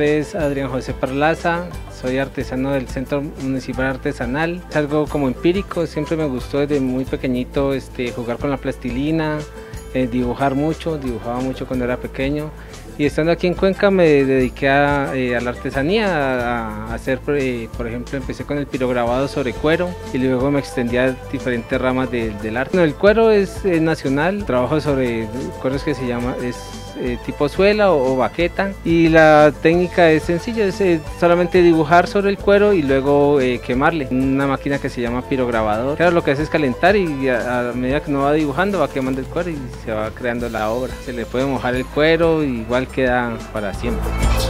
nombre es Adrián José Perlaza, soy artesano del Centro Municipal Artesanal. Es algo como empírico, siempre me gustó desde muy pequeño jugar con la plastilina, dibujar mucho, dibujaba mucho cuando era pequeño. Y estando aquí en Cuenca me dediqué a la artesanía, a hacer, por ejemplo, empecé con el pirograbado sobre cuero y luego me extendí a diferentes ramas del arte. Bueno, el cuero es nacional, trabajo sobre cueros que se llama, tipo suela o baqueta, y la técnica es sencilla, es solamente dibujar sobre el cuero y luego quemarle. Una máquina que se llama pirograbador, claro, lo que hace es calentar y a medida que uno va dibujando va quemando el cuero y se va creando la obra. Se le puede mojar el cuero y igual queda para siempre.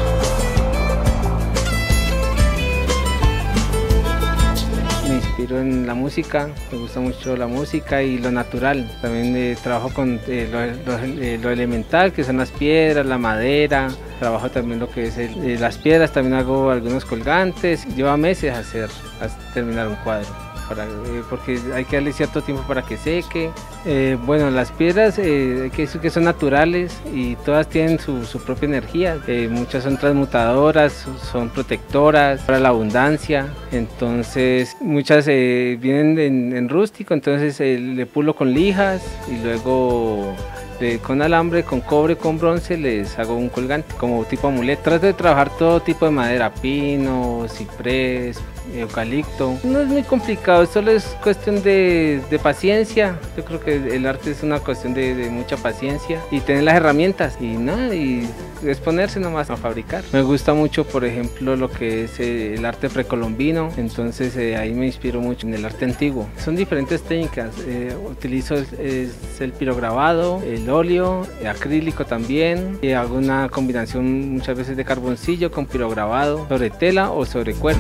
Me inspiro en la música, me gusta mucho la música y lo natural. También trabajo con lo elemental, que son las piedras, la madera. Trabajo también lo que es las piedras, también hago algunos colgantes. Lleva meses a terminar un cuadro, porque hay que darle cierto tiempo para que seque. Bueno, las piedras hay que decir que son naturales y todas tienen su propia energía. Muchas son transmutadoras, son protectoras para la abundancia. Entonces muchas vienen en rústico, entonces le pulo con lijas y luego con alambre, con cobre, con bronce les hago un colgante como tipo amuleto. Trato de trabajar todo tipo de madera, pino, ciprés, eucalipto. No es muy complicado, solo es cuestión de paciencia. Yo creo que el arte es una cuestión de mucha paciencia y tener las herramientas y exponerse nomás a fabricar. Me gusta mucho, por ejemplo, lo que es el arte precolombino, entonces ahí me inspiro mucho en el arte antiguo. Son diferentes técnicas, utilizo el pirograbado, el óleo, el acrílico también, y hago una combinación muchas veces de carboncillo con pirograbado sobre tela o sobre cuero.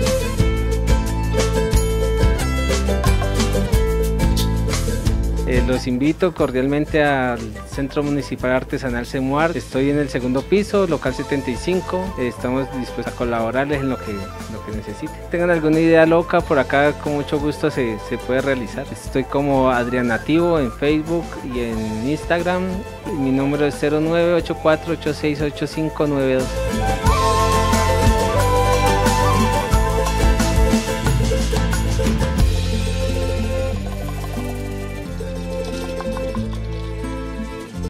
Los invito cordialmente al Centro Municipal Artesanal CEMUAR. Estoy en el segundo piso, local 75. Estamos dispuestos a colaborarles en lo que necesiten. Tengan alguna idea loca, por acá con mucho gusto se puede realizar. Estoy como Adrián Nativo en Facebook y en Instagram. Mi número es 0984868592.